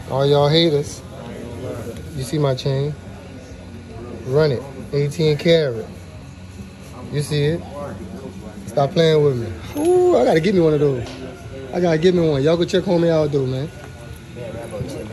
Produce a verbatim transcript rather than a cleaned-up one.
All y'all haters. You see my chain? Run it. eighteen karat. You see it? Stop playing with me. Ooh, I gotta get me one of those. I gotta get me one. Y'all go check Homie Aldo, man.